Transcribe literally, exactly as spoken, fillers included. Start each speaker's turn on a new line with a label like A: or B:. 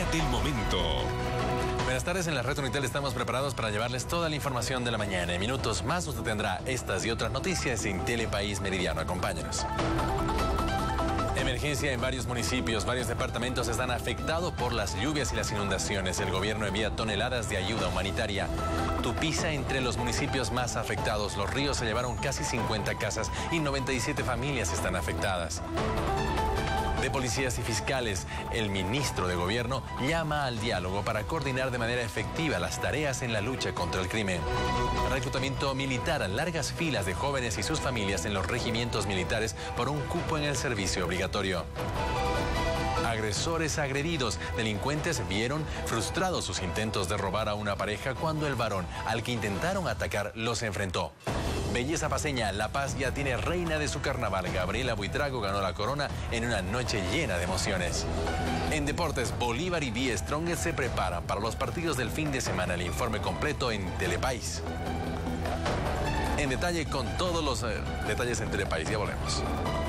A: del momento.
B: Buenas tardes, en la Red Unitel estamos preparados para llevarles toda la información de la mañana. En minutos más usted tendrá estas y otras noticias en Telepaís Meridiano. Acompáñenos. Emergencia en varios municipios. Varios departamentos están afectados por las lluvias y las inundaciones. El gobierno envía toneladas de ayuda humanitaria. Tupiza entre los municipios más afectados. Los ríos se llevaron casi cincuenta casas y noventa y siete familias están afectadas. De policías y fiscales, el ministro de Gobierno llama al diálogo para coordinar de manera efectiva las tareas en la lucha contra el crimen. Reclutamiento militar, largas filas de jóvenes y sus familias en los regimientos militares por un cupo en el servicio obligatorio. Agresores agredidos. Delincuentes vieron frustrados sus intentos de robar a una pareja cuando el varón al que intentaron atacar los enfrentó. Belleza paceña, La Paz ya tiene reina de su carnaval. Gabriela Buitrago ganó la corona en una noche llena de emociones. En deportes, Bolívar y Be Strongest se preparan para los partidos del fin de semana. El informe completo en Telepaís. En detalle con todos los eh, detalles en Telepaís. Ya volvemos.